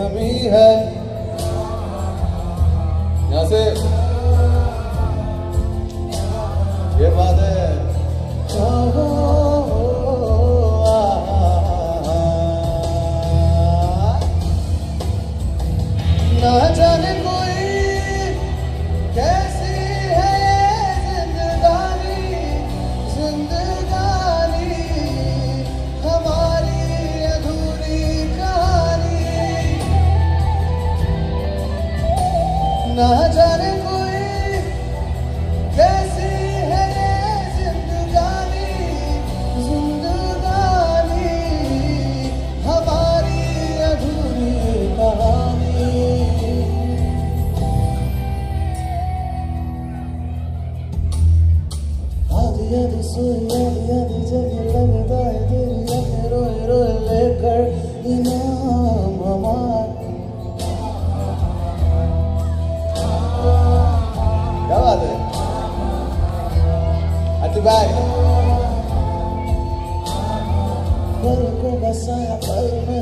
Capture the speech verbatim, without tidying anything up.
कमी है। यहाँ से ये बात है। ना जाने कोई कैसी है जिंदगानी, जिंदगानी हमारी अधूरी कहानी। ना जाने कोई कैसी है जिंदगानी, जिंदगानी हमारी अधूरी कहानी। आधी सोई आधी आधी जगह लगता है तेरी आंखें रोए रोए लेकर इनाम हमार। क्या बात है अति भाई। पल को बसाया पल में